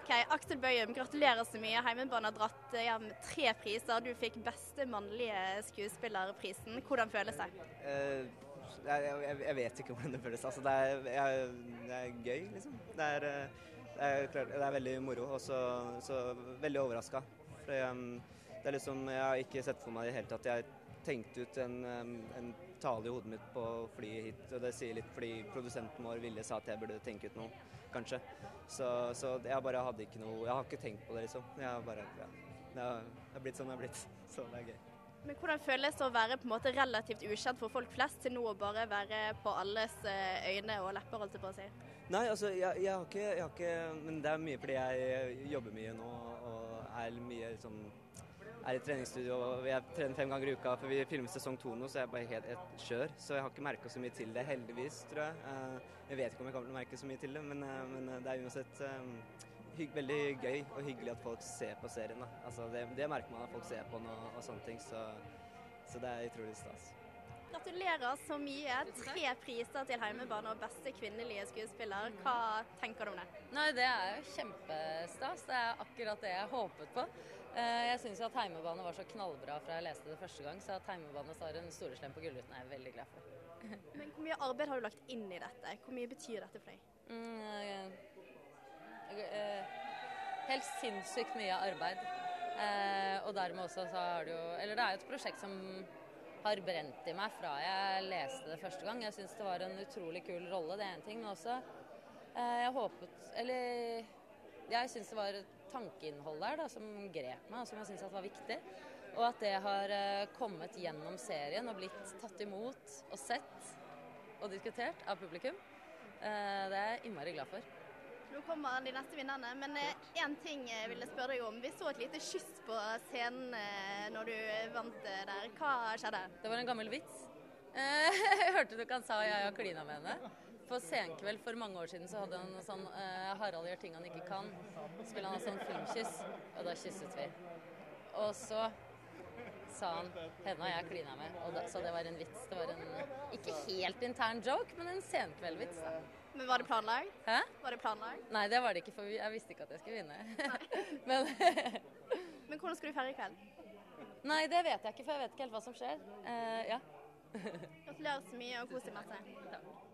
Ok, Aksel Bøyum, gratulerer så mye. Heimebane har dratt hjem 3 priser. Du fikk beste mannlige skuespillerprisen. Hvordan føles det? Jeg vet ikke hvordan det føles. Altså, det er gøy, liksom. Det er veldig moro, og så veldig overrasket. For det er liksom, jeg har ikke sett for meg i det hele tatt. Jeg tenkte ut en tale i hodet mitt på flyet hit, og det sier litt fordi produsenten vår ville sa at jeg burde tenke ut noe, kanskje. Så jeg bare hadde ikke noe, jeg har ikke tenkt på det, liksom. Det har blitt sånn det har blitt, så det er gøy. Men hvordan føles det å være på en måte relativt ukjent for folk flest til nå å bare være på alles øyne og lepper, holdt jeg på å si? Nei, altså, jeg har ikke, men det er mye fordi jeg jobber mye nå, og er i treningsstudio, og jeg trener 5 ganger i uka, for vi filmer sesong 2 nå, så jeg er bare helt skjør, så jeg har ikke merket så mye til det, heldigvis, tror jeg. Jeg vet ikke om jeg kommer til å merke så mye til det, men det er uansett veldig gøy og hyggelig at folk ser på serien, da. Altså, det merker man at folk ser på den og sånne ting, så det er utrolig stas. Gratulerer så mye. 3 priser til Heimebane og beste kvinnelige skuespiller. Hva tenker du om det? Nei, det er jo kjempestas. Det er akkurat det jeg håpet på. Jeg synes at Heimebane var så knallbra fra jeg leste det første gang, så at Heimebane står en storeslem på Gullruten er jeg veldig glad for. Men hvor mye arbeid har du lagt inn i dette? Hvor mye betyr dette for deg? Helt sinnssykt mye arbeid. Og dermed også så har det jo, eller det er jo et prosjekt som har brent i meg fra jeg leste det første gang. Jeg synes det var en utrolig kul rolle, det er en ting, men også jeg synes det var tankeinnhold der da, som grep meg, og som jeg synes var viktig. Og at det har kommet gjennom serien og blitt tatt imot og sett og diskutert av publikum. Det er jeg innmari glad for. Nå kommer de neste vinnerne, men en ting jeg ville spørre deg om. Vi så et lite kyss på scenen når du vant der. Hva skjedde? Det var en gammel vits. Jeg hørte du kan sa jeg har klina med henne. På senkveld for mange år siden så hadde han sånn Harald gjør ting han ikke kan. Så skulle han ha sånn filmkyss, og da kysset vi. Og så sa han, henne har jeg klina med, så det var en vits. Det var en ikke helt intern joke, men en senkveldvits da. Men var det planlag? Hæ? Var det planlag? Nei, det var det ikke, for jeg visste ikke at jeg skulle vinne. Men hvordan skal du feire i kveld? Nei, det vet jeg ikke, for jeg vet ikke helt hva som skjer. Ja. Gratulerer så mye og kos deg masse. Takk.